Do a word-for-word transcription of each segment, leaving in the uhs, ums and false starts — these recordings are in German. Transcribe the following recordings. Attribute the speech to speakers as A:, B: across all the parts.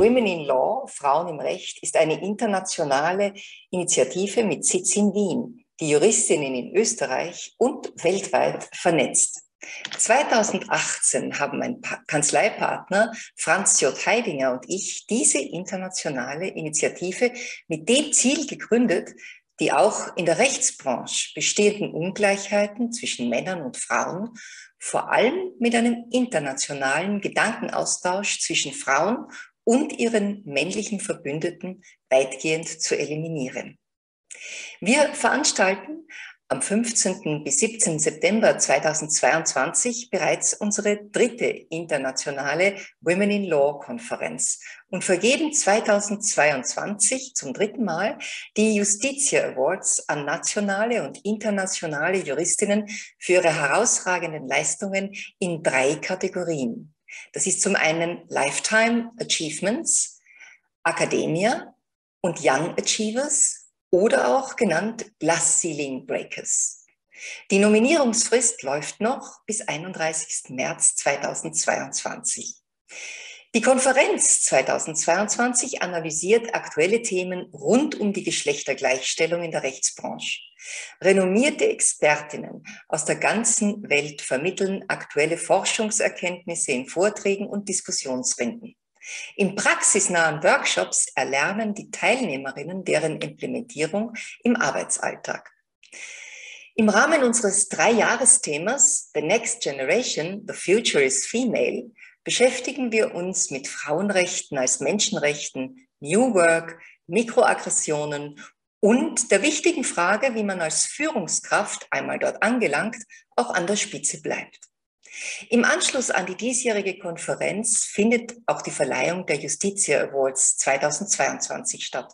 A: Women in Law, Frauen im Recht, ist eine internationale Initiative mit Sitz in Wien, die Juristinnen in Österreich und weltweit vernetzt. zweitausendachtzehn haben mein Kanzleipartner Franz J. Heidinger und ich diese internationale Initiative mit dem Ziel gegründet, die auch in der Rechtsbranche bestehenden Ungleichheiten zwischen Männern und Frauen vor allem mit einem internationalen Gedankenaustausch zwischen Frauen und ihren männlichen Verbündeten weitgehend zu eliminieren. Wir veranstalten am fünfzehnten bis siebzehnten September zweitausendzweiundzwanzig bereits unsere dritte internationale Women in Law Konferenz und vergeben zweitausendzweiundzwanzig zum dritten Mal die Justitia Awards an nationale und internationale Juristinnen für ihre herausragenden Leistungen in drei Kategorien. Das ist zum einen Lifetime Achievements, Academia und Young Achievers, oder auch genannt Glass Ceiling Breakers. Die Nominierungsfrist läuft noch bis einunddreißigsten März zweitausendzweiundzwanzig. Die Konferenz zweitausendzweiundzwanzig analysiert aktuelle Themen rund um die Geschlechtergleichstellung in der Rechtsbranche. Renommierte Expertinnen aus der ganzen Welt vermitteln aktuelle Forschungserkenntnisse in Vorträgen und Diskussionsrunden. In praxisnahen Workshops erlernen die Teilnehmerinnen deren Implementierung im Arbeitsalltag. Im Rahmen unseres Drei-Jahres-Themas The Next Generation, The Future is Female beschäftigen wir uns mit Frauenrechten als Menschenrechten, New Work, Mikroaggressionen und der wichtigen Frage, wie man als Führungskraft, einmal dort angelangt, auch an der Spitze bleibt. Im Anschluss an die diesjährige Konferenz findet auch die Verleihung der Justitia Awards zweitausendzweiundzwanzig statt.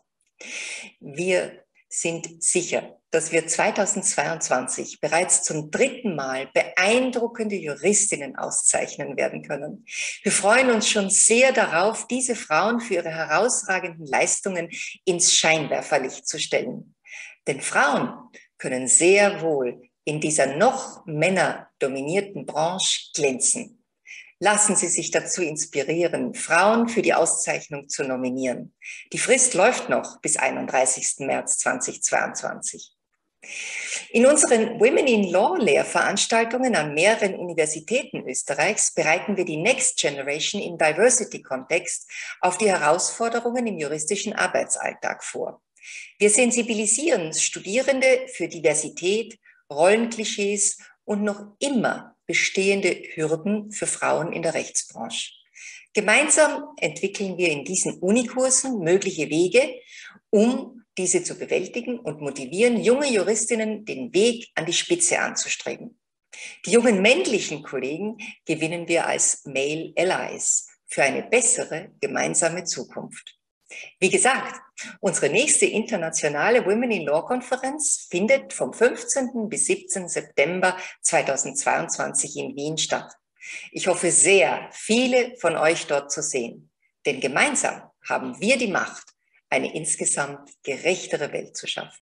A: Wir sind sicher, dass wir zweitausendzweiundzwanzig bereits zum dritten Mal beeindruckende Juristinnen auszeichnen werden können. Wir freuen uns schon sehr darauf, diese Frauen für ihre herausragenden Leistungen ins Scheinwerferlicht zu stellen. Denn Frauen können sehr wohl in dieser noch männerdominierten Branche glänzen. Lassen Sie sich dazu inspirieren, Frauen für die Auszeichnung zu nominieren. Die Frist läuft noch bis einunddreißigsten März zweitausendzweiundzwanzig. In unseren Women in Law Lehrveranstaltungen an mehreren Universitäten Österreichs bereiten wir die Next Generation im Diversity-Kontext auf die Herausforderungen im juristischen Arbeitsalltag vor. Wir sensibilisieren Studierende für Diversität, Rollenklischees und noch immer bestehende Hürden für Frauen in der Rechtsbranche. Gemeinsam entwickeln wir in diesen Unikursen mögliche Wege, um diese zu bewältigen und motivieren junge Juristinnen, den Weg an die Spitze anzustreben. Die jungen männlichen Kollegen gewinnen wir als Male Allies für eine bessere gemeinsame Zukunft. Wie gesagt, unsere nächste internationale Women in Law Konferenz findet vom fünfzehnten bis siebzehnten September zweitausendzweiundzwanzig in Wien statt. Ich hoffe sehr, viele von euch dort zu sehen, denn gemeinsam haben wir die Macht, eine insgesamt gerechtere Welt zu schaffen.